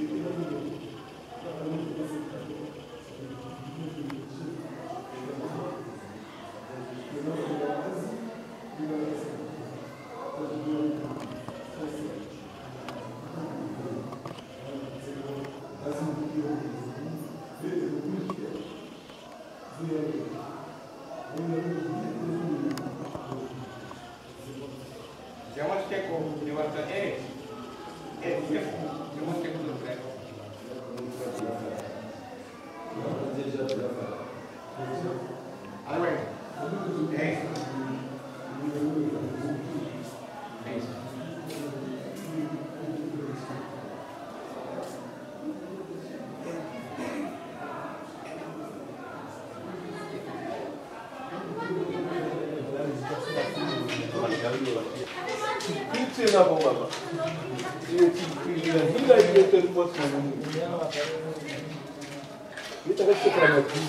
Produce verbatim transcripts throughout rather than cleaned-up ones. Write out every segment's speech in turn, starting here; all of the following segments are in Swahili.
na bom baba. Eu te ainda ia ter uma coisa. E tá vendo que para aqui.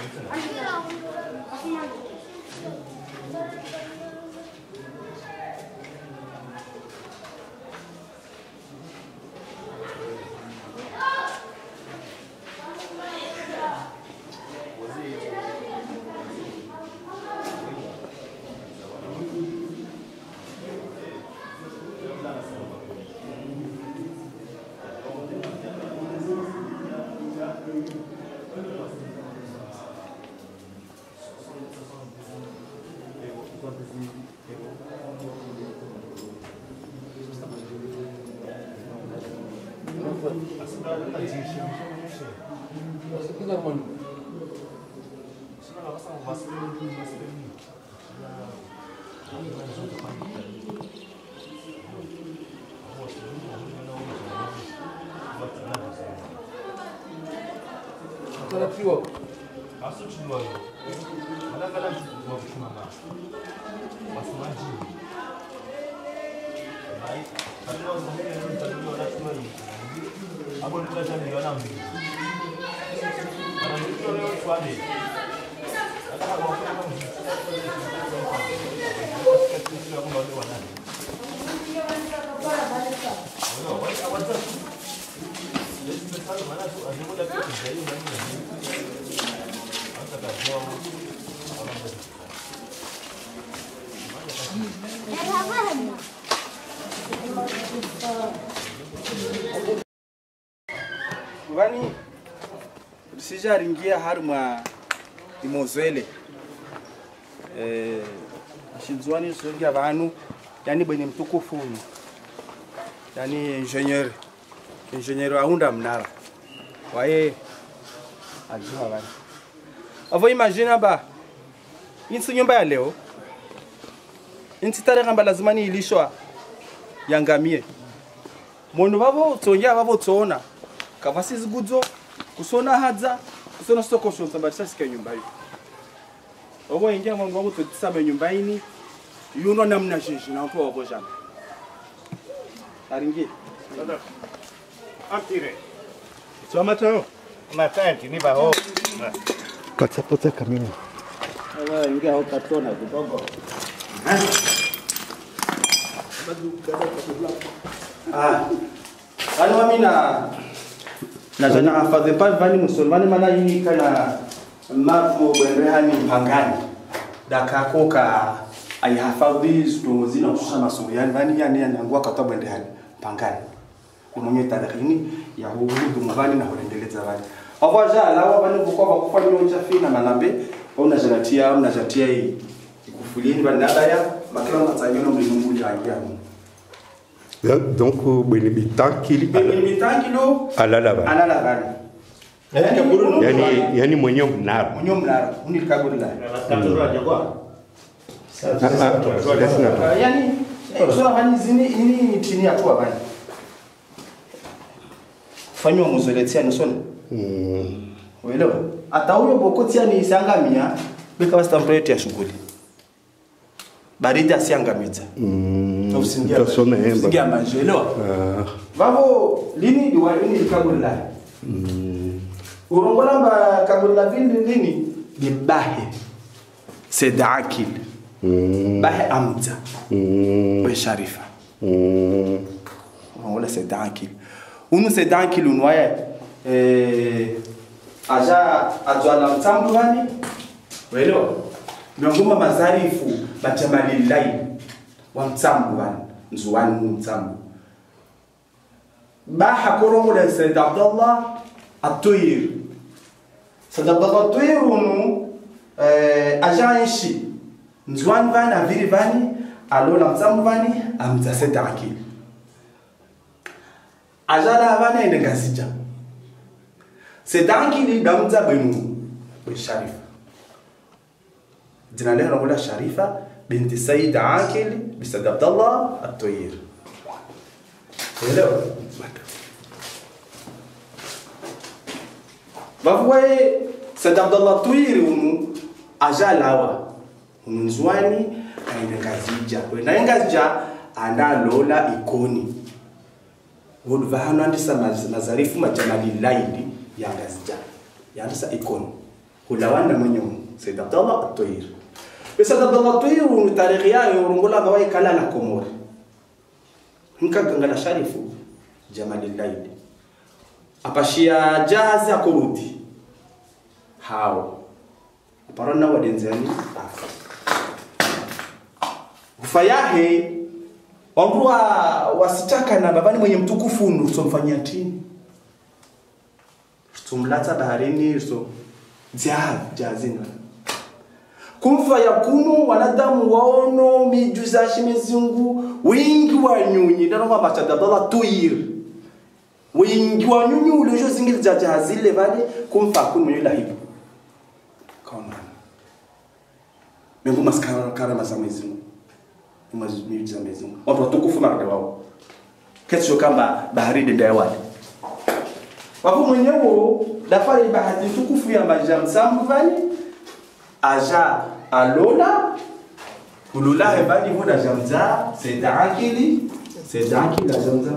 Vani sijaringia harma imozwele eh ashinzwani songia vanu yani bwenye mtukufu yani engineer engineer aunda mnara waye ajua vani avo imagine ba insi nyumba ya leo insi tare kamba lazima ni ilishwa yangamie mundu vavo tsongia vavo tsona kavasi zigudzo kusona hadza kusona soko shonza mbatisa sika nyumba hiyo obo ingia mwangu wangu tutisame nyumba ini yuno namna shinshi na mpo obo jana aringi Dada amtire so mato matanti ni baho Pata pata kamera. aba ingia ho katona kidogo ah ano mimi na na jana afadhe pa vani musulmani mana yini kana mafu bwerehani mpangani dakako ka ayahafadhi sto zina kusha masomo yani vani yani yanangua kata bwerehani mpangani kumonye tarekhini ya hudu mvani na holendeleza vani avaja alawa vani bukova kufanya uchafina malambe ona janatia ona jatia hii ikufulini vani nadaya makala matsanyono mlingu ya yangu. Donc, beni bitakili beni bitakilo alala ba alala bani yani yani mwenye mnara mwenye mnara unikagurila katoro ajagwa yani sura hani zini ini chini ya kwa bani fanywa muzoletia nisona mm uelewa hata huyo bokotia ni isangamia beka stamplate ya shughuli baridi asiangamiza mm usingia usingia majelewa vavo lini diwa lini likagurila mm urongola ba kagurila vindi lini bibahe sedakil mm bahe amza mm be sharifa mm urongola sedakil unu sedan kilo noya eh aja ajwala mtambu wani welo miongoma mazarifu bajamalilai wa mtambu wani nzuwani mtambu ba hakoromo le Sayyid Abdallah At-Tuyr Sayyid Abdallah At-Tuyr unu eh aja ishi nzuwani vani aviri vani alola mtambu vani amza sedaki ajala vana ende gazija sedanki ni damza benu Sharifa jina leo nakuwa Sharifa binti Sayyid Akil bi Sayyid Abdallah At-Tuyr hello bafwe Sayyid Abdallah At-Tuyr unu ajalawa unzwani ende gazija na ngazija analola ikoni Wodvahano andisa mazarifu majamali laidi ya gazija. Yandisa ikonu. Hulawanda mwenye Sayyid Abdallah At-Tuyr. Sayyid Abdallah At-Tuyr unu tarikhi yayo urungola gawai kala na Komori. Nka gangala sharifu jamali laidi. Apashia jahazi ya kurudi. Hao. Aparona wadenzani afa. Ufayahe Wangua wasitaka na babani mwenye mtukufu unu tumfanyia tini. Tumlata baharini so jahab jazina. Kumfa yakunu wanadamu waono mijuzashi mezungu wingi wa nyunyi ndano kwa Sayyid Abdallah At-Tuyr. Wingi wa nyunyi ulejo zingili za jahazile vale kumfa yakunu mwenye lahibu. Kaona. Mengu maskara karama za mezungu. Miujiza mezungu watu watukufu marade wao kesho kama bahari denda wale wapo mwenyewe dafari bahati tukufu ya majam samvani aja alola ulula hebani huda jamza Sayyid Akili Sayyid Akili jamza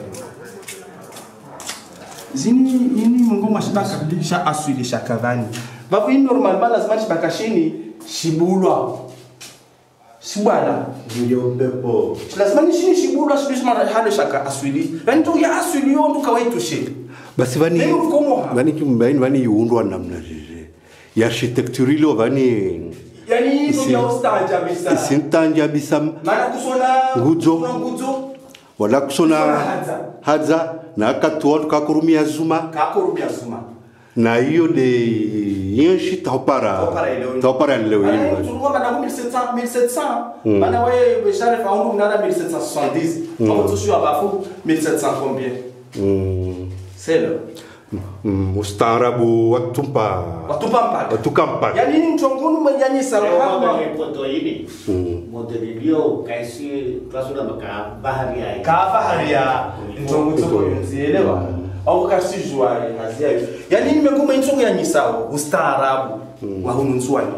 zini ini mungu mashibaka sha asuli shakavani wapo ini normalement lazima shibaka shini shibulwa Subala ndio pepo lazima nishini shibula sibisi mara halo shaka aswili yani tu ya aswili yo ndo kawaitu she basi vani vani kimbaini vani yuundwa namna jeje ya architecture ile vani yani ndo ya ustaja bisa sintanja bisa maana kusona nguzo nguzo wala kusona hadza na akatuwa kakurumia zuma kakurumia zuma na hiyo de yenshi taupara taupara leo hiyo tulikuwa na mille sept cents mille sept cents bana wewe Sharifa wangu mnada mille sept cent soixante-dix au tu à bafu mille sept cents combien c'est là ustaarabu watumpa watumpa mpaka watukampa yani ni mchongoni mwenye salama poto hili modelio kaisi klasura maka bahari ya ka bahari ya mchongo toko yunzielewa au kasi jua hazia yani nimekoma inchongo ya nyisao ustaarabu wa hununzwani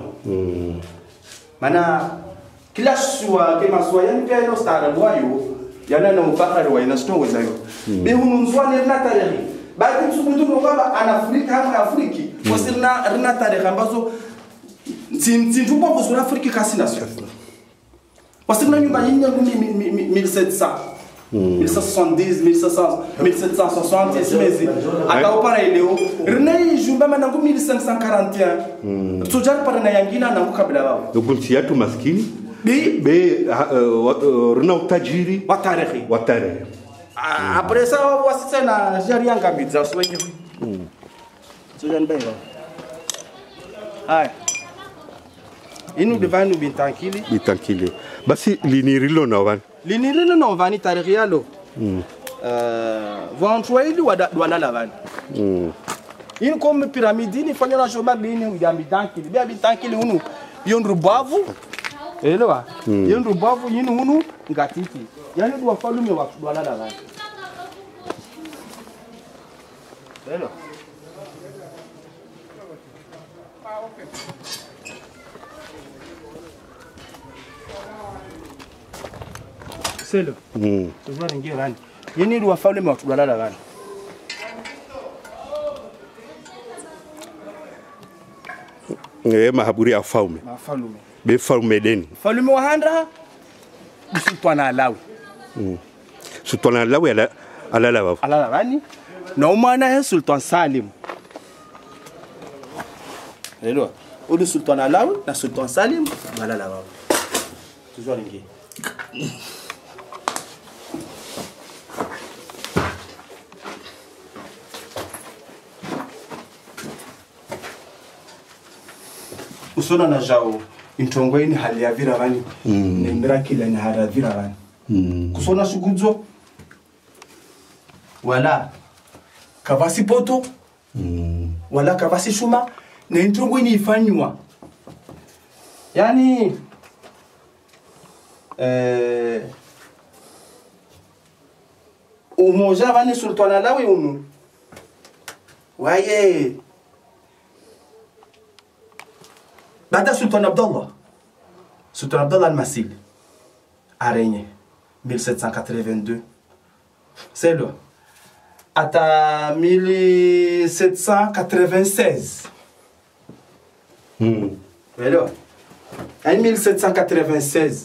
maana kila shua kama shua yani pia ino ustaarabu wayo yana na mfakari wa ina stongo zayo be hununzwani na tarehe baada msubutu kwamba anafrika hapa Afriki wasirna rina tarehe ambazo sintupa kuzura Afriki kasi nasio wasirna nyumba yinyo mille sept cents mille sept cent soixante-dix mille sept cent soixante simezi akaupara ileo rina jumba manangu mille cinq cent quarante et un tujar para na yangina na kabila wao dokunti yatu maskini be be rina utajiri wa tarehe wa tarehe après ça wasitsa na jari anga bidza swenye tujan benga haya inu devanu bintankili bintankili basi linirilo na wan linirilo na vani tarehe yalo mm euh vantweli wala la vani mm inu comme pyramide ni fanya na joba bini ya bintankili bia bintankili unu yondru bavu elewa yondru bavu yinu unu ngatiti yani dua falume wa wala la vani hello selo mm tuzwa ngie rani yini dua falume wa wala la vani eh mahaburi ya faume mafalume be faume deni falume wa handra sultana alawi mm sultana alawi ala alala baba alala vani na umwana he Sultan Salim. Hello. Ule Sultan Alawi na Sultan Salim alala baba. Toujours lingi. Usona na jao intongweni hali ya vira vani mm. ni mrakila ni hali ya vira vani mm. kusona shugudzo wala kavasi poto mm. wala kavasi shuma na intongweni ifanywa yani eh umoja vani Sultan Alawi unu waye بعد سلطان عبد الله سلطان عبد الله المسيل a régné mille sept cent quatre-vingt-deux. C'est là. À mille sept cent quatre-vingt-seize. Hmm. Alors, en mille sept cent quatre-vingt-seize,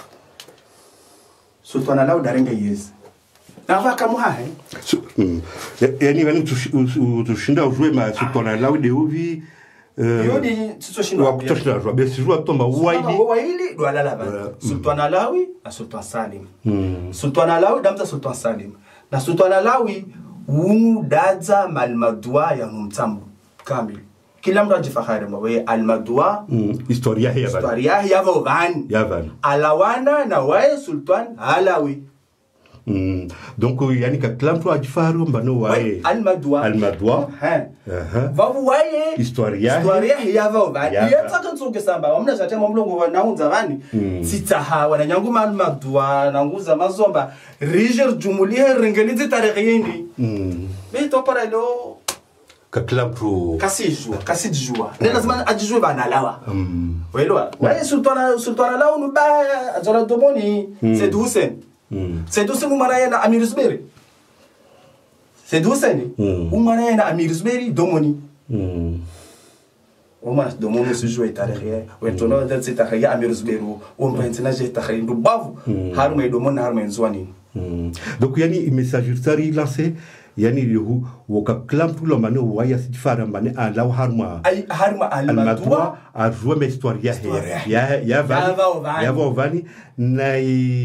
Sultan Alawi darenga yezi. Na vaka muhahe. Yani wani tushinda ujue ma Sultan Alawi de uvi Yodi tutoshinda wa kutoshinda ujue. Besi ujua tomba uwaili. Uwaili do alala ba. Sultan Alawi na Sultan Salim. Sultan Alawi damza Sultan Salim. Na Sultan Alawi unu daza malmadua ya mtambu kamili. Kila mtu ajifahari mwe almadua historia ya van. Historia ya van. Ya van. Alawana na wae Sultan Alawi. Mm. Donc yani ka klamtu ajifahari mbano wae almadua almadua ha vavu wae historia historia ya van. Yatsa kansoke samba wamna chatia mamlongo wanaunza vani sitaha wananyanguma almadua nanguza mazomba rijer jumulia ringelizi tarikhiyendi mm. Bito para lo kaklamtu kasijua kasijua nenda zamani ajijue bana lawa mm. Welewa wae sultana sultana lawa nuba ajara domoni Said Hussein mm. Said Hussein umara na Amir Zuberi Said Hussein mm. umara na Amir Zuberi domoni mm. Uma domoni sujua tarikhiye wetono da tarikhiye Amir Zuberi umpa internaje tarikhiye ndubavu haruma domoni haruma nzwani mm. Donc yani message tari lancé yani yuhu woka klamtu lo mane waya sifara mane ala harma ay harma almadwa a jouer ma histoire ya ya ya vani ya vani na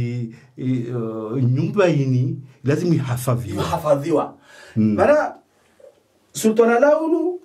nyumba yini lazima ihafadhiwa ihafadhiwa maana Sultan Alawi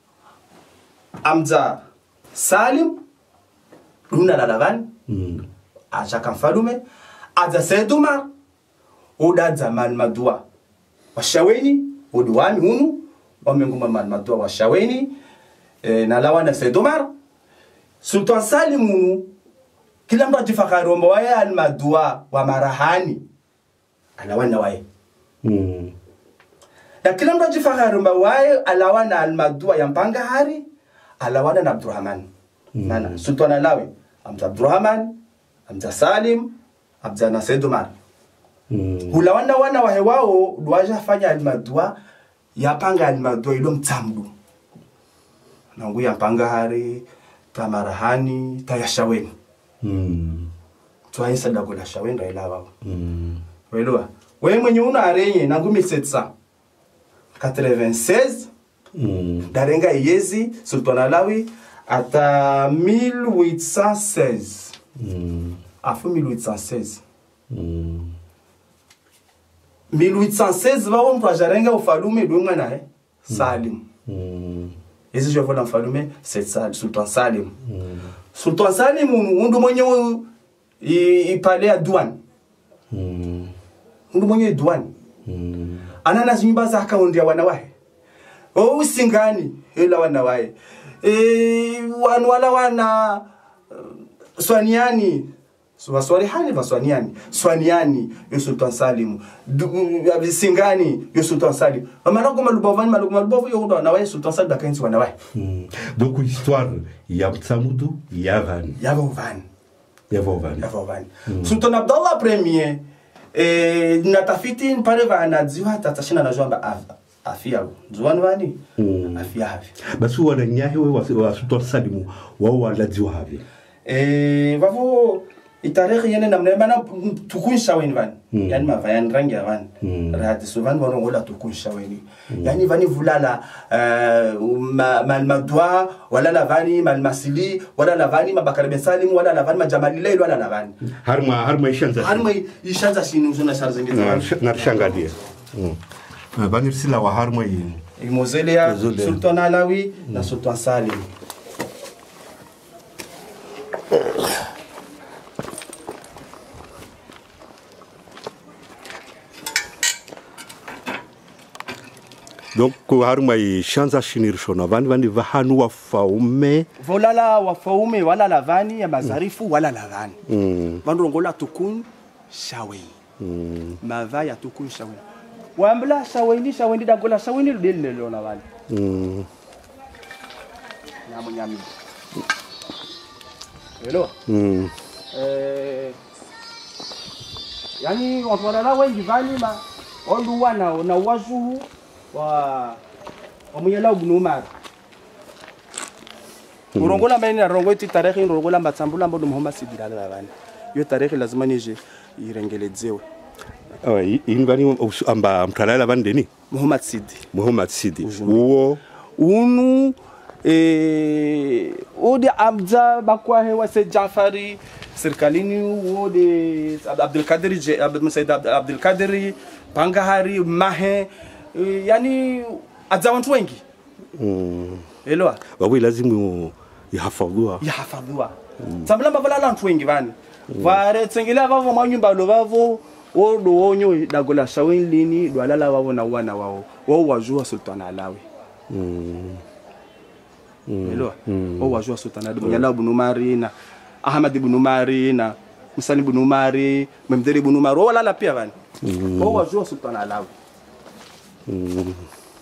amza Salim luna lalavan achaka mfalume aza Said Umar udaza malmadwa washaweni udiwani hunu wamenguma malmadwa washaweni e, na lawana Said Umar Sultan Salim hunu kila mtu ajifakari wamba wae almadwa wa marahani alawana wae mm. Na kila mtu ajifakari wamba wae alawana almadwa ya mpanga hari alawana na Abdurrahman mm. Nana Sultan Alawi amza Abdurrahman amza Salim amza na Said Umar Mm. Hulawana wana wahe wao duwaja fanya almadua yapanga almadua ilo mtamdu nangu yapanga hari tamarahani tayashaweni mm. Tuwa isa dagula shaweni raila wao mm. Welua we mwenye una arenye nangu mille sept cent quatre-vingt-seize mm. Darenga yezi Sultan Alawi ata mille huit cent seize mm. Afu mille huit cent seize mm. mille huit cent seize vao mtu ajarenga ufalume dunga nae Salim mm. Ezi jovola mfalume c'est Salim Sultan Salim mm. Sultan Salim undu mwenye ipale ya douane mm. Undu mwenye douane mm. Anana nyumba za akaundia wanawahe o usingani ila wanawahe e wan wala wana swaniani Swalihani vaswaniani swaniani yo Sultan Salim singani yo Sultan Salim amarago malubovani malugo malubovu yo ndo na wae Sultan Salim dakanzi wana wae donc histoire ya mtsamudu ya van ya van ya van ya van Sultan Abdallah premier eh natafiti pale vana ziwa tatashina na jamba afia zuwan vani afia hafi basi wananyahe wa Sultan Salim wao wala ziwa hafi eh vavo Itarehe yene namna bana tukunsha weni van. Yani mavayan rangi van. Rahati sovan warongola tukunsha weni. Yani vani vulala mal madwa wala la vani mal masili wala la vani mabakar ben salim wala la vani majamali leil wala la vani. Harma harma ishanza. Harma ishanza shinu zuna sharzengeza. Narshangadia. Bani sila wa harma yi. Mozelia Sultan Alawi na Sultan Salim. Donc harma ishanza shinirshona vani vani vahanu wafaume volala wafaume wala lavani ya mazarifu wala lavani mm. Vandu rongola tukun shawe mm. Mava ya tukun shawe wambla shaweni shaweni dagola shaweni ludele lona wali mm. Nyamu nyami hello mm. Eh yani watu wala wengi vani ma ondu wana na wazuhu wa omuyela ubunumar urongola meni na rongo iti tarehe urongola matsambula mbodo Muhammad Sidi la bana yo tarehe lazima nije irengelezewe ah invani amba mtalala bandeni Muhammad Sidi Muhammad Sidi uo unu eh odi abza bakwa hewa se Jafari serkalini odi Abdul Kadir Abdul Said Abdul Kadir Pangahari Mahe yani adza watu wengi mm. Elewa wawe lazimu yahafadhua yahafadhua mm. Tambula mavala watu wengi vani mm. Vare tsengela vavo manyumba lo vavo odo onyo dagola shawin lini dwalala wao na wana wao wao wajua Sultan Alawi mm. Mm. Elewa mm. Wao wajua Sultan Alawi Munyala ibn Umari na Ahmad ibn Umari na Musani ibn Umari Memderi ibn Umari wao lala pia vani mm. Wao wajua Sultan Alawi mm.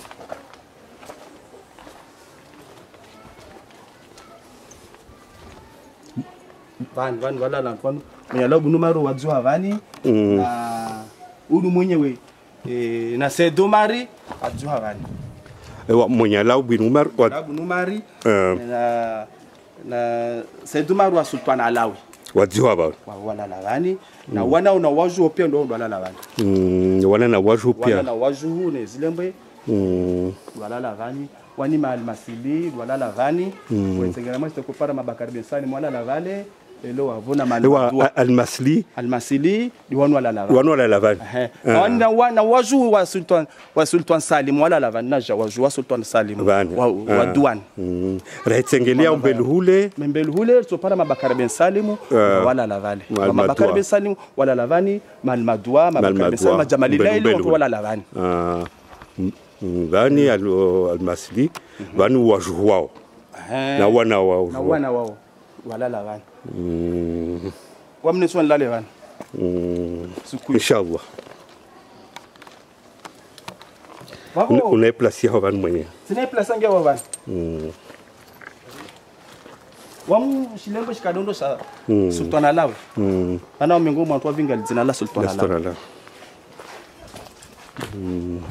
Van van wala la van Munyala ibn Umari wajua vani mm. Na ulu mwenyewe e, na Seydou Mari wajua vani ewa Munyala ibn Umari ibn Umari uh. na na Seydou Mari wa Sultan Alawi wajua ba wala la vani mm. Na wana una wajua pia ndo wala la vani mm. Wana na wajua pia wana na wajua ne zilembe mm. Wala la vani wani ma almasili wala la vani mm. Wenzengera masta kupara mabakari bensani wala la vale elo wavona malwa almasli almasili ni wanu wala la vani wanu wala la vani wana wana wajua wa Sultan wa Sultan Salim wala la vani naja wajua Sultan Salim wa, wa Duan mm. Raitsengelia mbelhule mbelhule so para mabakari bensalimu uh. Wala la vale mabakari bensalimu wala la vani malmadwa mabakari bensalimu majamali lailo wala la vani ah vani almasli vani wajua wao na wana wao na wana wao wala la vani mm. Wamne swan lale vani mm. Inshallah unaeplasia havan mwenye sine plasa nge havan mm. Wamu shilembo shikadondo sa mm. Sultan Alawi mm. Ana mengo mwantu wa vinga lizina la Sultan Alawi mm.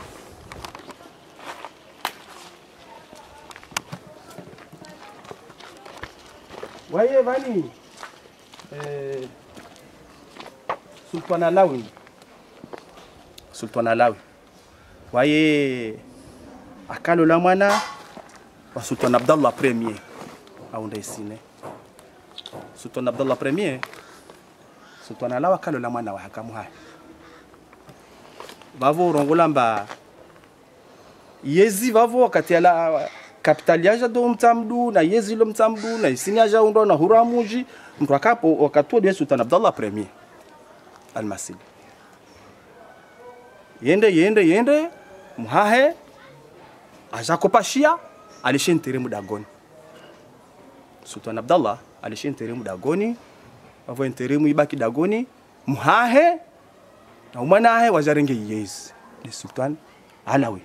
Waye vani eh Sultan Alawi Sultan Alawi waye akalo la mwana wa Sultan Abdallah premier au ndaisine Sultan Abdallah premier Sultan Alawi akalo la mwana wa hakamu haya bavo rongolamba yezi bavo wakati ala kapitali yaja do mtamdu na yezi lo mtamdu na isini yaja undo na huramuji mtu akapo wakati wa Sultan Abdallah premier almasili yende yende yende muhahe aja kopashia alishentere mudagoni Sultan Abdallah alishentere mudagoni bavo entere muibaki dagoni muhahe na umanahe wajarenge yezi de Sultan Alawi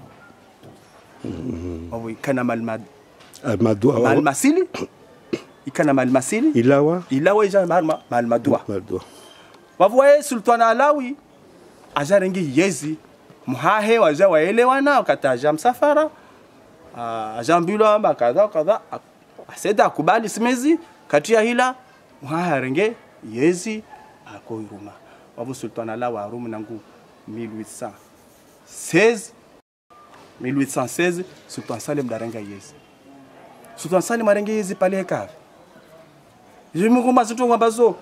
Awi kana malmad almadwa malmasili ikana malmasili ilawa ilawa ija malma malmadwa malmadwa wavwaye Sultan Alawi ajarengi yezi muhahe waja waelewana wakataja msafara ajambilo amba kadha kadha aseda kubali simezi katia hila muhahe renge yezi ako iruma wavu sultan ala wa rumu nangu mille huit cent seize mille huit cent seize sultan Salim darenga yezi sultan Salim arenga yezi pale kave jimu ngoma zitu ngombazo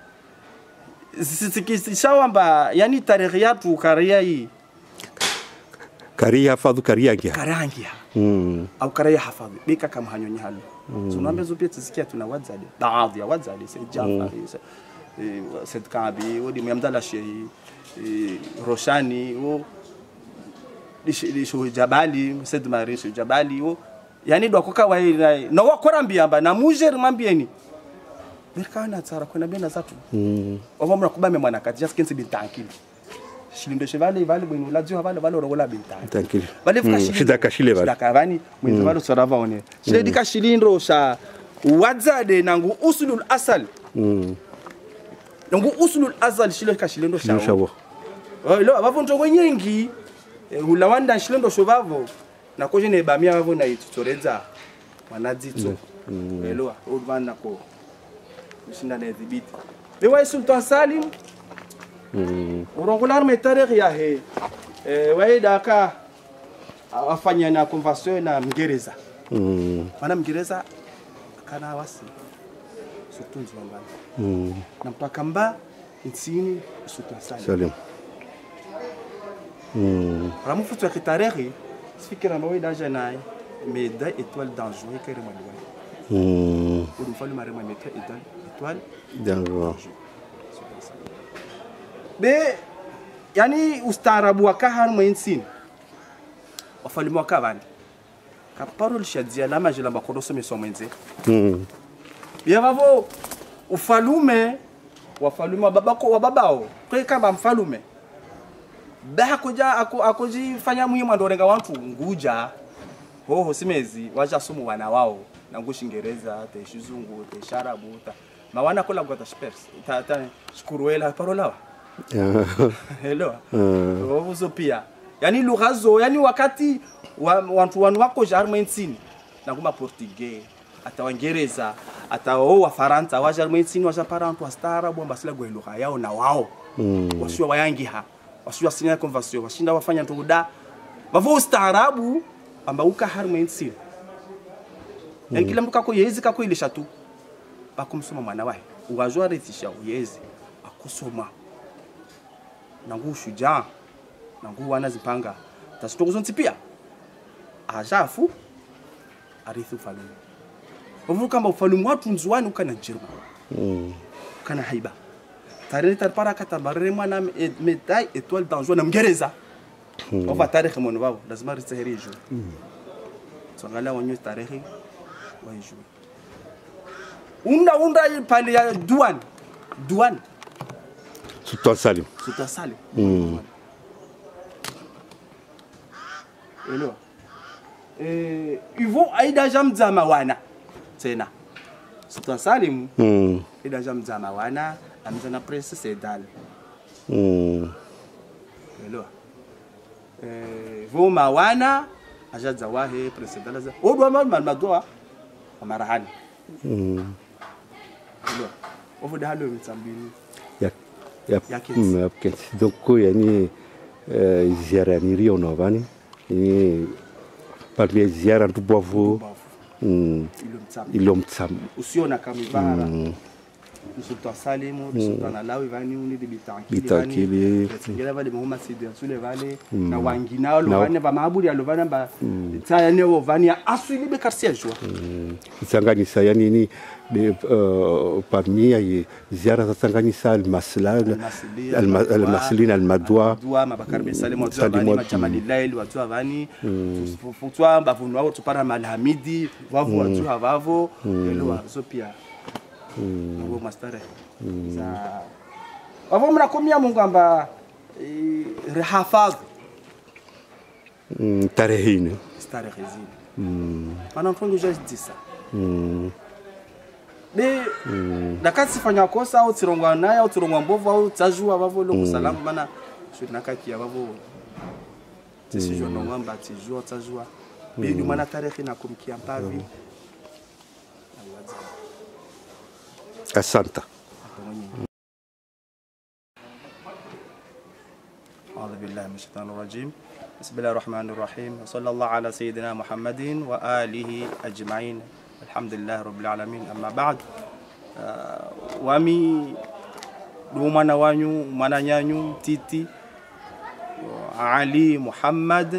shawamba yani tarehe yatu karia hii karia hafadhu karia ngia karangia mm. au karia hafadhu bika kama hanyonyi halu mm. tunaambia so pia tusikia tuna wazali baadhi ya wazali se Jafari mm. Said Kabi wodi myamdala shehi Roshani wo lisho Jabali Said Marisho Jabali wo yani ndo akoka wa na wakora mbiamba na mujer mambieni Berkana tsara kuna bena zatu. Mm. Ovo mnakubame mwana kati just kensi bintankili. Shilindo chevale vale bwino la dio vale vale rogola bintankili. Tankili. Vale fuka shilindo. Shida kashile vale. Shida kavani mwenye vale sorava one. Shile dika shilindo sha wadzade nangu usulul asal. Mm. Nangu usulul asal shile ka shilindo sha. Shawo. Oh lo bavo ntongo nyingi. Ulawanda shilindo shovavo. Na koje ne bamia bavo na itutoreza. Wanadzitso. Mm. Elo urvana ko. Mshinda na dhibiti. Bewa Sultan Salim. Mm. Urongolar metarehe ya he. Eh waida ka afanya na convention na Mgereza. Mm. Mana Mgereza kana wasi. Sultan Zwamba. Mm. Na mpaka mba ntsini Sultan Salim. Salim. Mm. Ramu futu ya kitarehe sifikira na waida jana meda étoile d'Anjou kere mwadwa. Mm. Urumfali marema meta étoile étoile d'Anjou. Be yani ustaarabu wa kahar mwensin wafalimu wakavani kaparol shadia la majela makoroso meso mwenze mm. Yavavo ufalume wafalume wa babako wa babao kwa kama mfalume ba koja ako akoji fanya muhimu ndorenga watu nguja hoho simezi waja sumu wana wao na ngushingereza te shizungu te sharabu ta mawana kola ngota spers ta ta shkuruela parola hello uh. Uzo pia yani lughazo yani wakati watu wa, wako jarmensini na kuma portugais ata wangereza ata wao wa faransa wa jarmensini wa japarantu wa starabu ambasila gwe lugha yao na wao mm. Wasiwa wayangiha wasiwa sinya convention washinda wafanya ntuda bavo starabu amba uka harmensini mm. Yani kila mtu kako yezi kako ilisha tu bakumsoma mwana wae uwajua retisha yezi akusoma nangu shujaa nangu wana zipanga tasitokuzonti pia ajafu arithu falumu ovu kama ufalumu watu nzuani ukana njirma mm. Kana haiba tarere tarpara kata barere mwana medai étoile d'Anjou na Mgereza mm. Ova tarehe mwana wao lazima ritseherejo mm. Sangala wanyo tarehe waiju unda unda pale ya duan duan Sultan Salim. Sultan Salim. Mm. Hello. Eh, ivo aida jamzama wana. Tena. Sultan Salim. Mm. Aida jamzama wana, amzana Prince Sedal. Mm. Hello. Eh, vo mawana ajaza wahe Prince Sedal za. Odwa mal madoa amarahani. Mm. Hello. Ovo dalo mtsambini. Ya ya ya donc yani ziara ni rio novani ni parle ziara tubovu ilomtsam usiona kama ibara Sultan Salim Sultan Alawi vani uni bitankili ngela vale Muhammad Sidi Sule vale na wangina lo vane ba maabudi alo vane ba tsaya ne wo vani asuli be karsia jwa tsanganyisa yani ni parmi ya ziara tsanganyisa al-maslan al-maslin al-madwa dua mabakar bin Salim wa vani majamali lail wa vani futwa bavunwa wo tupara malhamidi wavu wa vavo elo so pia ngo mastare za wavo mnakomia Mungu amba rehafadh tarehine tarehe zile pana mfungo just disa be nakati fanya kosa au tirongwa naye au tirongwa mbovu au tajua wavo lo salamu bana shuna kaki ya wavo tisijua no ngamba tijua tajua be ni mana tarehe na kumkia mpavi asante. من الشيطان الرجيم بسم الله الرحمن الرحيم وصلى الله على سيدنا محمد وآله أجمعين الحمد لله رب العالمين أما بعد wami lumana wanyu mwana nyanyu titi Ali Muhammad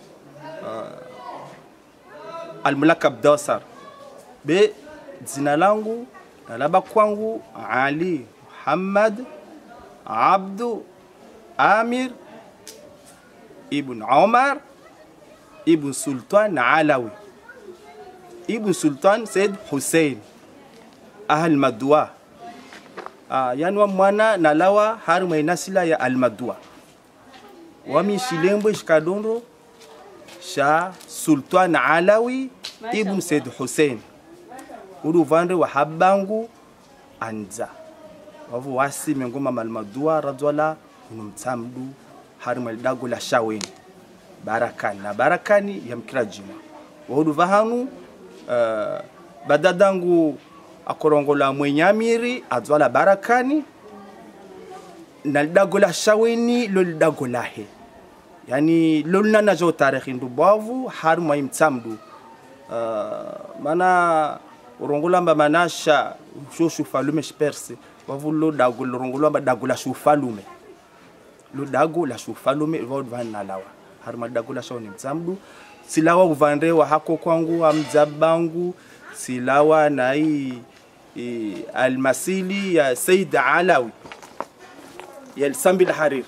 Al-Mulakab Dosar be jina langu na laba kwangu Ali Muhammad Abdu Amir Ibn Omar Ibn Sultan Alawi Ibn Sultan Said Hussein Ahal Madwa uh, yanwa mwana nalawa harma inasila ya Al-Madwa wami shilembwe shikadondo sha Sultan Alawi Ibn Said Hussein uru vande wa habangu anza wavu wasi mengoma Al-Madwa radwala unumtamdu harma dago la shaweni barakani na barakani ya mkira jima wahudu vahanu uh, badadangu akorongola mwenyamiri adwala barakani na dagola shaweni lol dagola he yani lol nana jo tarikhi ndubavu har moyim tsamdu uh, mana urongola mba manasha shoshu falume sperse wavu lo dagola urongola mba dagola shufalume lo dagola shufalume vod van nalawa har ma dagola shawni tsamdu silawa uvande wa hako kwangu amzabangu silawa na hii Al-Masili ya Said Alawi ya Sambi al-Hariri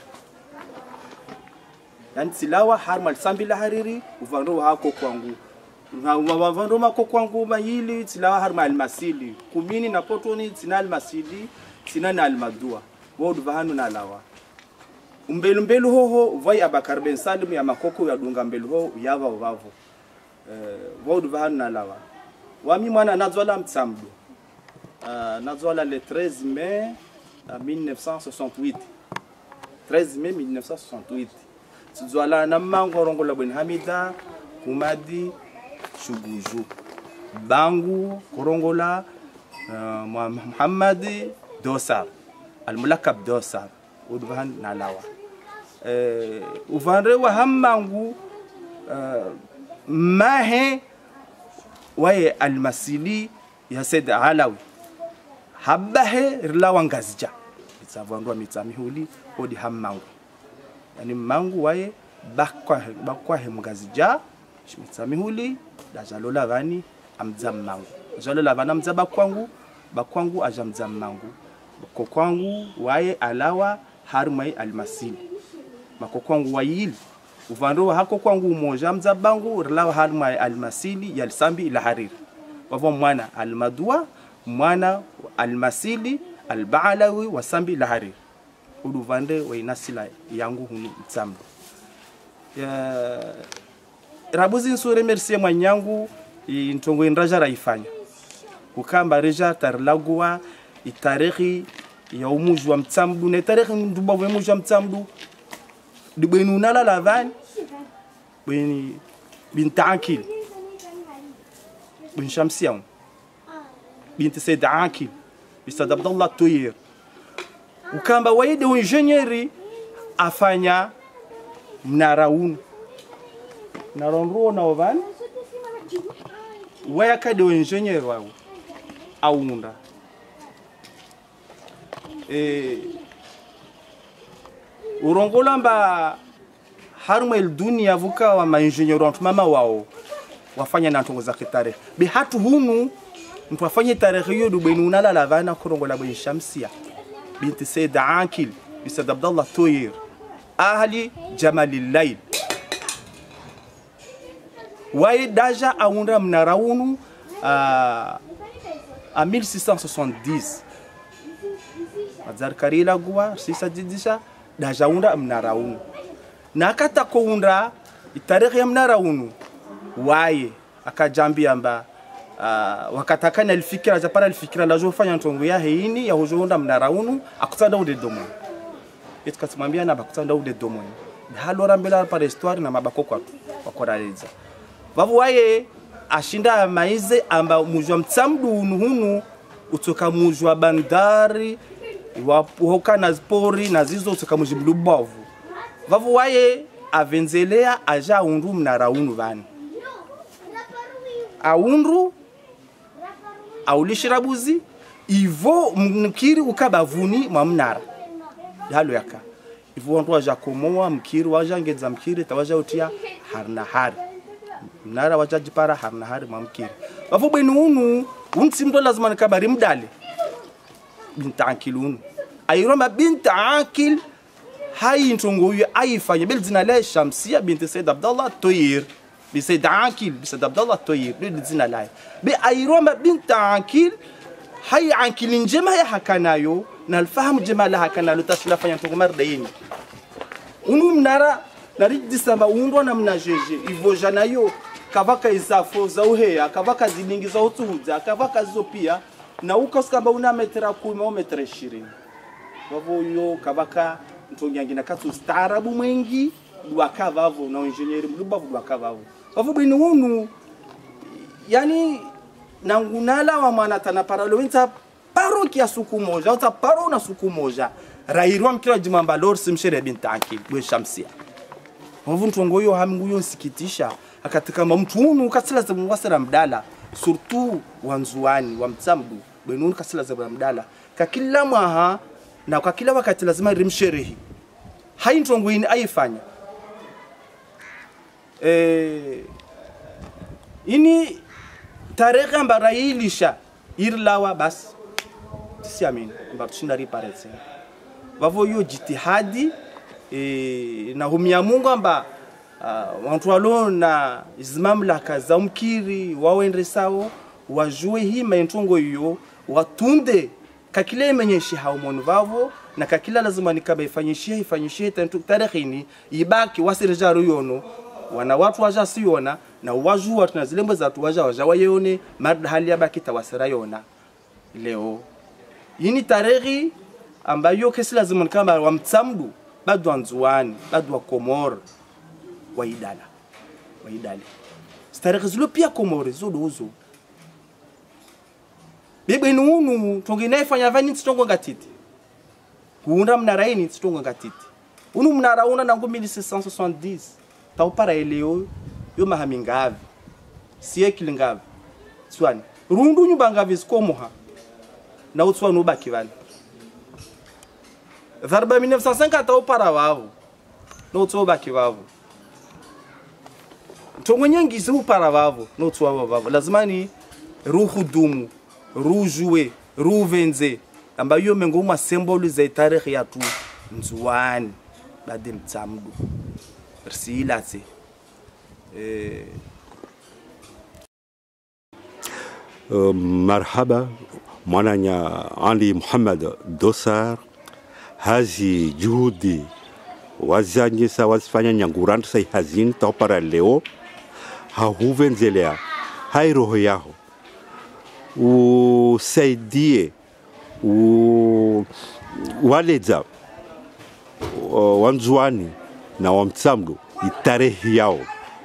yani silawa harma Sambi al-Hariri uvando hako kwangu na wavando mako kwangu mahili silawa harma Al-Masili kumini na potoni tina Al-Masili tina na Al-Madwa wodu vahanu na lawa umbelu mbelu hoho vai Abakar Ben Salim ya makoko ya dunga mbelu hoho yava uvavu uh, wodu vahanu na lawa wami mwana nazwala mtsamdu Uh, nazwala le treize mai mille neuf cent soixante-huit treize mai mille neuf cent soixante-huit nazwala na mango rongola bwen Hamida Kumadi Shuguju bangu korongola uh, Muhammad Dosar Al-Mulakab Dosar udvan nalawa uh, uvanre wa hammangu uh, mahe waye Al-Masili ya Said Alawi habahe rilawa ngazija bitavandwa mitsamihuli odi hammangu yani mangu waye bakwa bakwa he mngazija mitsamihuli dajalola vani amzammangu jalola vana mzaba kwangu bakwangu ajamzammangu kokwangu waye alawa harmai Al-Masili makokwangu wayili uvando hako kwangu moja mzabangu rilawa harmai Al-Masili ya Sambi al-Hariri wavo mwana Al-Madwa mwana Al-Masili Al-Baalawi wa Sambi al-Hariri uduvande wa inasila yangu hunu mtsambu ya rabuzi nsure merci mwanyangu intongo inraja raifanya ukamba reja tarlagwa itarikhi ya umuju wa mtsambu ne tarikhi ndubavu ya umuju wa mtsambu dibenu nala lavani bini bintaakil bin Shamsiyan binti Said Akil Ustad Abdallah Toyer ukamba waide engineeri afanya mnara unu naronro na ovan waya kade engineer wao aunda eh urongolamba harma el dunia vuka wa ma engineer wa mama wao wafanya na ntongo za kitare bi hatu hunu mtu afanye tarehe hiyo dubeni unala lavana korongola bwen Shamsia binti Said Akil Ustad Abdallah Toyer ahli Jamalil Layl waye daja aunda mnara unu a a mille six cent soixante-dix azar karila gwa sisa jidisha daja unda mnara unu na kata ko unda tarehe ya mnara unu waye akajambia amba uh, wakatakana alfikira japara alfikira lazo fanya ntongo ya heini ya hojonda mnara unu akutada ude domo etkatumambia na bakutada ude domo halora mbela par histoire na mabako kwa wakoraliza babu waye ashinda maize amba mujwa mtsamdu hunu utoka mujwa bandari wa hoka na spori na zizo utoka mujimlubavu vavu waye avenzelea aja undu mnara unu vani aundu aulishirabuzi ivo mkiri ukabavuni mwa mnara halo yaka ivo wantu waja komoa mkiri waja ngeza mkiri tawaja utia harna hari mnara waja jipara harna hari mwa mkiri vavu bwenu unu unti mdo lazima nikabari mdale binta akil unu ayiroma binta akil hayi ntongo yu ayifanye bilzina la Shamsia binti Said Abdallah Toyir bi Said Akil bi Said Abdallah Toyir bilzina la bi ayiroma binta akil hayi akil njema ya hakanayo na alfahamu jema la hakanayo tashlafanya ntongo mardaini unu mnara naridi samba undwa na mnajeje ivoja nayo kavaka izafo za uheya kavaka zilingi za utuhuza kavaka zopia na ukaskamba una metra kumi au metra ishirini wavo yo kavaka ntongangina katu starabu mwengi duakavavo na engineer mlubavu duakavavo wavo bwinu unu yani nangunala wa mwana tana paralo winta paro kia suku moja uta paro na suku moja rairwa mkira jimamba lor simshere binta akil we Shamsia wavo ntongo yo hamingu yo sikitisha akatika mtu unu kasila za mwasira mdala surtout wanzuani wa mtsamdu bwenu kasila za mdala kakila mwaha na kwa kila wakati lazima rimsherehi hai ntongo ini aifanya eh ini tarehe ambara ilisha irlawa bas siamini mbatu shindari paretse wavo yo jitihadi eh na humia Mungu amba uh, wantu walona izimamlaka za mkiri wawendre sawo wajue hima ntongo hiyo watunde kakile imenyeshi haumonu vavo na kakila lazima nikaba ifanyishie ifanyishie tarihini ibaki wasirjaru yono wana watu waja siona na waju watu na zilembo za tu waja waja wayone marda hali yabaki tawasira yona leo yini tarehi ambayo kesi lazima nikaba wa mtsamdu bado anzuani bado wa Komor waidala waidali starehe zulu pia Komori zulu uzo bebe nunu tongine fanya vani tsitongo ngatiti kuunda mnara ini tsitongo ngatiti unu mnara una nangu mille six cent soixante-dix tau para eleo yo mahamingavi siècle ngavi swani rundu nyumba ngavi zikomoha na utswanu baki vani dharba mille neuf cent cinquante tau para wavo no utso baki wavo ntongo nyengi ziu para wavo no utswa wavo lazima ni ruhu dumu rujue ruvenze ambayo mengoma symboli za tarehe ya tu nzuani bade mtsamdu rsilatse eh uh, marhaba mwananya Ali Muhammad Dosar hazi juhudi wazanyesa wazifanya nyangurandu sai hazini topara leo hahuvenzelea hai roho yaho usaidie u waleza wanzuani na wamtsamdu itarehi yao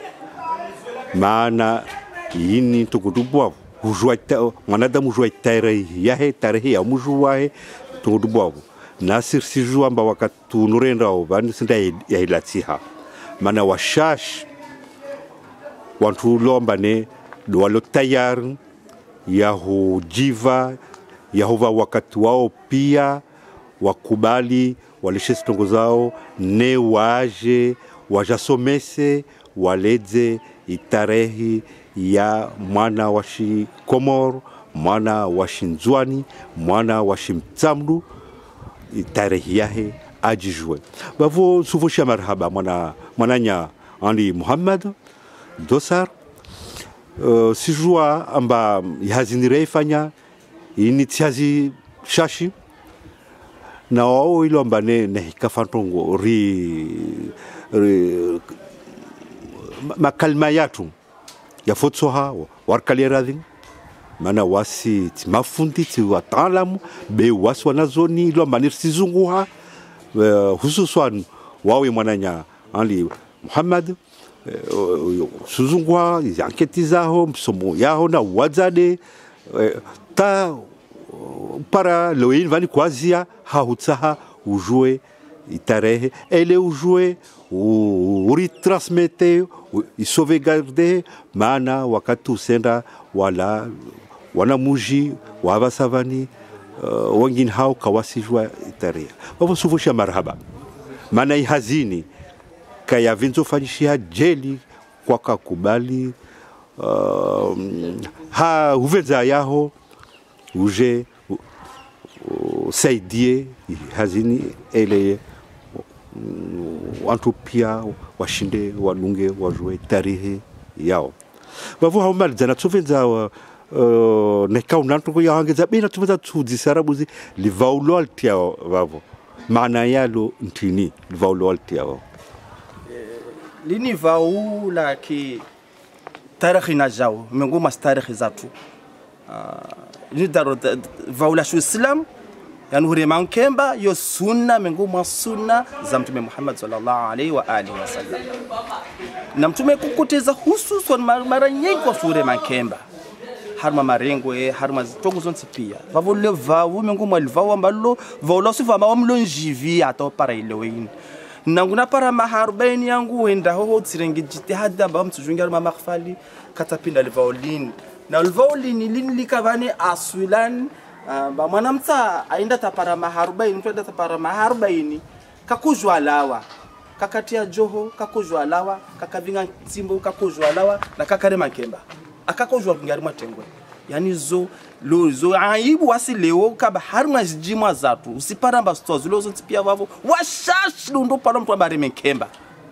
maana yini tukutubwa hujua mwanadamu hujua tarehi yahe tarehi ya mujua tukutubwa nasir sijua amba wakati tunurenda obani sinda ya ilatiha maana washash wantu lomba ne walo tayari yahujiva Yahova wakati wao pia wakubali walishe sitongo zao ne waje wajasomese waleze itarehi ya mwana washi Komor mwana washi Nzwani mwana washi Mtsamdu itarehi yahe ajijwe bavo sufusha marhaba mwana mwananya Ali Muhammad Dosar Uh, sijua amba yazini ifanya ini tiazi shashi na wao ilo amba ne, ne hikafantongo ri, ri makalma yatu ya fotsoha warkali radhi mana wasi timafundi ti wataalamu be wasi wanazoni ilo amba nirsizunguha uh, hususan wawe mwananya Ali Muhammad suzungwa yanketi zaho msomo yaho na wazade ta para loin vani kwazia hautsaha ujue itarehe ele ujue uritransmete isauvegarde maana wakati usenda wala wana muji wava savani uh, wengine hao kawasijwa itarehe wavo suvusha marhaba maana ihazini kaya vinzo fanyishia jeli kwa kakubali uh, ha uvenza yaho uje saidie hazini ele watu pia washinde walunge wajue tarehe yao wavu haumaliza na tuvenza uh, neka unantuko ya hangeza bina tuvenza tudisarabuzi livaulo altia wavo maana yalo ntini livaulo altia wavo lini vau la ki tarehe na jao mengo mas tarehe zatu ni daro vau la shu islam yani huri mankemba yo sunna mengo mas sunna za mtume Muhammad sallallahu alaihi wa alihi wasallam na mtume kukuteza hususan mara nyingi kwa sure mankemba harma marengwe harma tongo zonse pia vavo le vau mengo mal vau ambalo vau la su vama omlonjivi ato para ilewin nanguna para maharbaini yangu wenda ho tsirengi jitihada ba mtujunga ma makhfali katapinda le violin na le violin lini likavani aswilan ba mwanamta ainda tapara maharbaini mtu ainda tapara maharbaini kakujwa lawa kakatia joho kakujwa lawa kakavinga tsimbo kakujwa lawa na kakare makemba akakojwa ngari matengwe yani zo lo zo aibu wasileo kaba harma jima zatu usiparamba stozo lo zonti pia vavo washash ndo para mtu abare menkemba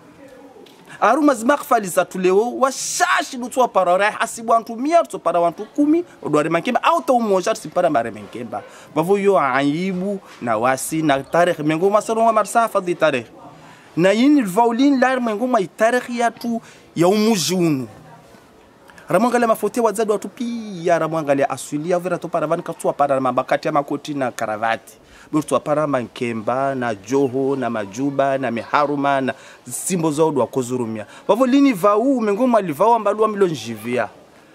aruma zimakfali zatu leo washash ndo para ra hasibu antu mia to para wantu kumi odware menkemba auto umoja sipara bare menkemba vavo yo aibu na wasi na tarehe mengo masaro marsafa di tarehe na yini violin lar mengo mai tarehe yatu ya umujunu ramwangalia mafote wazadi watu pia ramwangalia asulia vera to para vani katwa para mabakati ya makoti na karavati burtu para mankemba na joho na majuba na miharuma na simbo zao wa kozurumia bavo lini vau mengoma livao ambalo milonjivia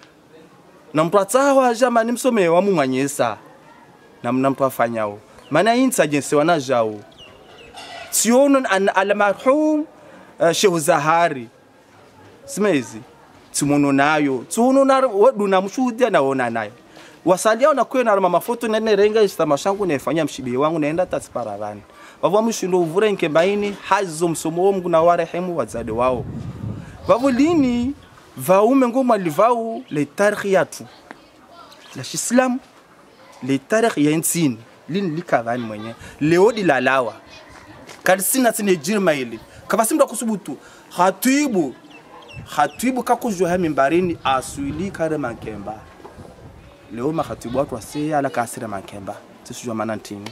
na mpratsawa jamani msome wa mumanyesa na mnamtu afanyao maana insa jense wanajao sionon an almarhum uh, Sheikh Zahari simezi tumuno nayo tuno na duna mshuhudia naona nayo wasalia na kwena na mafoto nene renga istamashangu nefanya mshibi wangu naenda tasparavani bavo mshindo uvure nkembaini hazo msomo wangu na warehemu wazade wao bavo lini vaume ngoma livau le tarikh yatu la islam le tarikh ya nsini lini likavani mwenye leo dilalawa kalsina tine jirma ile kabasimda kusubutu khatibu khatibu kakujwa mimbarini aswili kare mankemba leo makhatibu watu wase ala kasira mankemba tisijwa manantini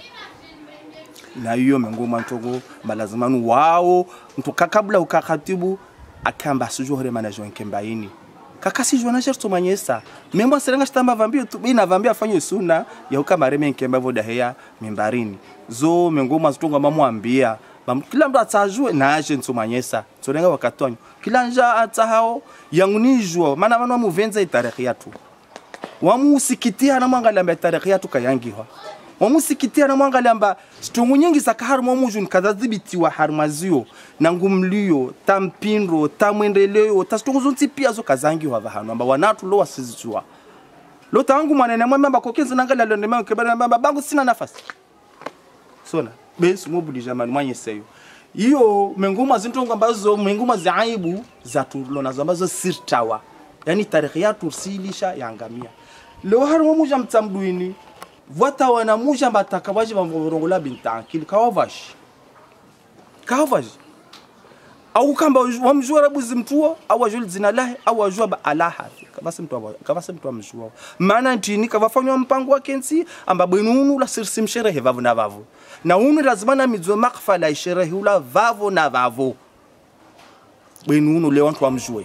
na hiyo mengoma ntogo malazimanu wao mtu kabla ukakhatibu akamba sijwa hore manajo nkemba ini kakasijwa na sherto manyesa membo serenga stamba vambio tu bina vambia afanye sunna ya ukamare menkemba voda heya mimbarini zo mengoma zitonga mamwambia kila mtu atajue na aje ntsumanyesa tsorenga wakatonyo kila nja atahao yangunijwa maana manu muvenza itarehe yatu wamusikitia na mwangalia mba itarehe yatu kayangiwa wamusikitia na mwangalia mba stungu nyingi za kaharma mujun kadhibiti wa harmazio na ngumlio tampindro tamwendeleo tastungu zonti pia zo kazangiwa vahano amba wanatu lo wasizijua lo tangu manene mwamba bakokenza nangalia lo ndema kebana mbamba bangu sina nafasi sona besi mobudi jamani mwanyeseyo iyo mengoma zintonga ambazo mengoma za aibu za tulona ambazo sirtawa yani tarehe ya tursilisha yangamia leo harimo muja mtamduini vota wana muja batakabaji bamvorongola bintankili kawavashi kawavashi au kamba wamjua rabuzi mtuo au wajua zina lahi au wajua alaha kabasa mtu kabasa mtu amjua maana ntini kavafanywa mpango wa kensi amba bwenunu la sirsim sherehe vavu na vavu na unu lazima na mizo makfala sherehe ula vavu na vavu bwenunu leo watu amjue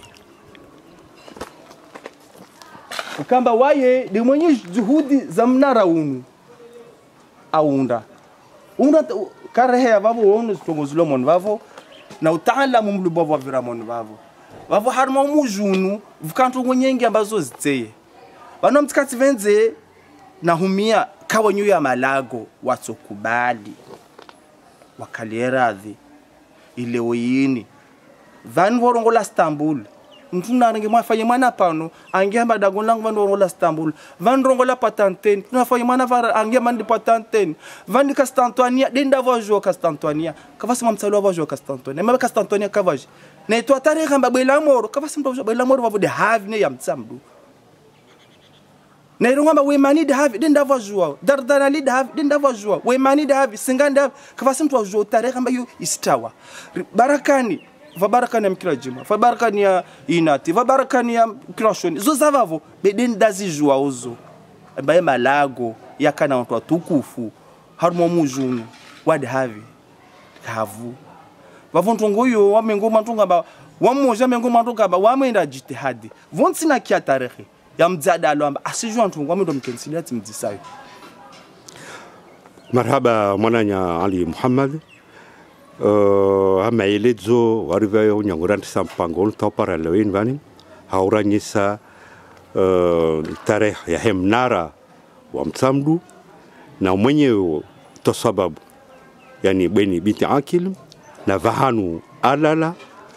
kamba waye de mwenye juhudi za mnara unu aunda unda karehe vavu unu tongozulo mon vavu na utaalamu mlubo wa viramon vavo vavo harma mujunu vukantu nyengi ambazo ziteye bano mtikati venze na humia kawanyu ya malago watokubali wakalierazi ile weyini van vorongola Istanbul ntuna range mwafanye mwana pano angiamba dagonlang van vorongola Istanbul van rongola patanteni tunafanye mwana vara angiamba ndi patanteni van Castantonia denda vojo Castantonia kavasi mamtsalo vojo Castantonia maba Castantonia kavaji na itwa tarehe kamba bela moro kavasi mto bela moro vavo de have ne yamtsamdu na irongamba we mani de have denda vojo dardana li de have denda vojo we mani de have singanda kavasi mto vojo tarehe kamba yu istawa barakani vabarakani ya mkila jima vabarakani ya inati vabarakani ya mkila shoni zo zavavo beden dazi jua ozo bae malago ya kana watu tukufu harumo mujunu wad havi kavu vavontongo yo wamengo mantonga ba wamoja mengo mantonga ba wamenda jitihadi vontsina kia tarehe ya mdzadalo amba asijua ntongo wamendo mkensilati mdzisayo. Marhaba mwananya Ali Muhammad. Uh, maelezo wariva unyangurante sampango to paralawin vani hauranyisa uh, tarehe ya hemnara wa mtsamdu na mwenye to sababu yani bweni binti akil na vahanu alala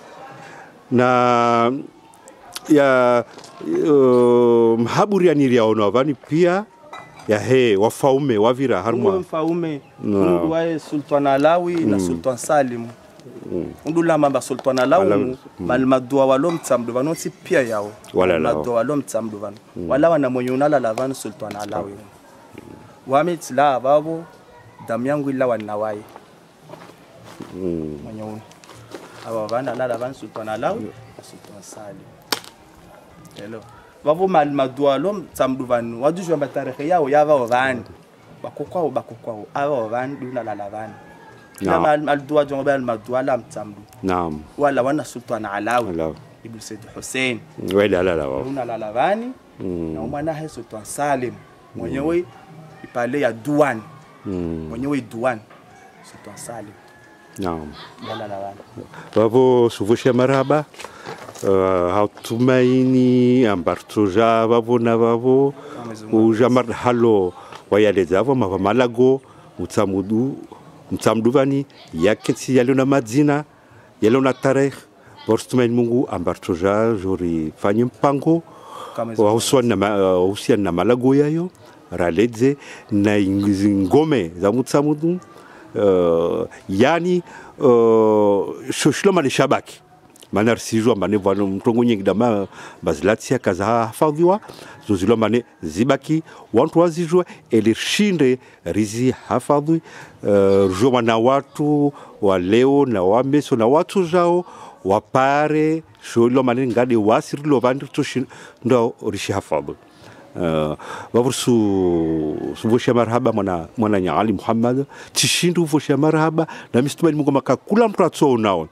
na ya uh, mhaburi yani yaona vani pia ya he wafaume wavira harma wafaume no. Wae Sultan Alawi mm. na Sultan Salim mm. undula mamba Sultan Alawi malmadua walom mtsamdu vanoti pia yao wala malmadua walom mtsamdu vanu mm. wala wana mwenye unala la vanu Sultan Alawi mm. wamit la babo damu yangu ila wanawai mm. mwenye unu awa vana la la vanu Sultan Alawi mm. na Sultan Salim hello wavo malmadua lom mtsamdu vanu wadujwa matarehe yao yava ovani bakokwao bakokwao ava ovani duna la lavani na malmadua jonga malmadua la mtsamdu naam wala wana Sultan Alawi ibn Said Hussein wala la la duna la lavani na mwana he Sultan Salim mwenyewe ipale ya Duan mwenyewe Duan Sultan Salim naam la lavani wavo suvusha marhaba. Uh, hautumaini ambartoja vavo na vavo ujamar halo wayaleza vavo mavamalago mutsamudu mtsamduvani yaketsi yalona madzina yalona tarehe borstumaini Mungu ambartoja jori fanye mpango wahusiana na uhusiana na malago yayo raledze na ngome za mutsamudu uh, yani uh, shoshiloma le shabaki manar sijua mane vano mtongo nyingi dama bazlatia kaza hafadhiwa zozilo mane zibaki wantu wazijua elishinde rizi hafadhi uh, jua na watu wa leo na wameso na watu jao wapare sholo mane ngadi wasirilo vandu toshin ndo rishi hafadhi uh, wavursu subosha marhaba mwana mwana nya Ali Muhammad tishindu vosha marhaba na mistumani Mungu makakula mtu atso nao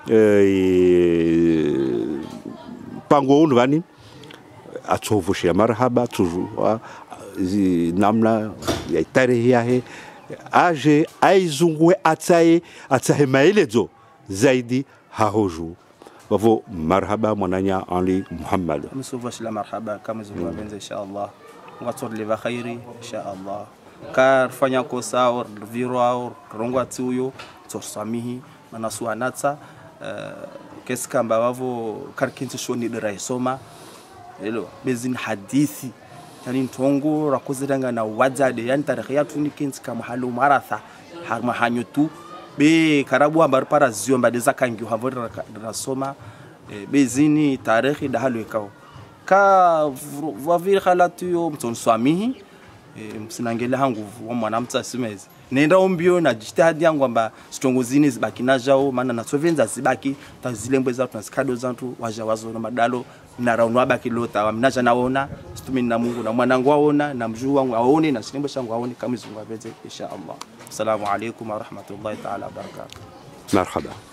pango unu vani atsovushia marhaba tujua namna ya tarehe yahe aje aizungwe atsaye atsahe maelezo zaidi hahoju wavo marhaba mwananya Ali Muhammad msuvashila marhaba kama zungwa benza inshallah ngatsor liva khairi inshallah kar fanya kosa or viro or rongwa tsuyo tsosamihi manasuanatsa Uh, keska mba wavo karkinti shoni dira isoma elo bezin hadithi yani ntongo rakoziranga na wadzade yani tarehe yatu ni kinti kama halu maratha harma hanyotu be karabu ambar para zio mba deza kangi havora rasoma e, bezini tarehe da halu ikao ka wavir khalatu yo mton swamihi e, msinangele hangu wa mwanamta simezi nenda ombio na jitihadi yangu amba stongozini zibaki na jao maana na sovenza zibaki tazilembwe za tunazikado zantu waja wazo na madalo na raunu abaki lota wamnaja naona situmini na Mungu na mwanangu waona na mjuu wangu aone na sinembo shangu aone kama zungwa beze insha Allah. Assalamu alaykum wa rahmatullahi ta'ala wa barakatuh. Marhaba.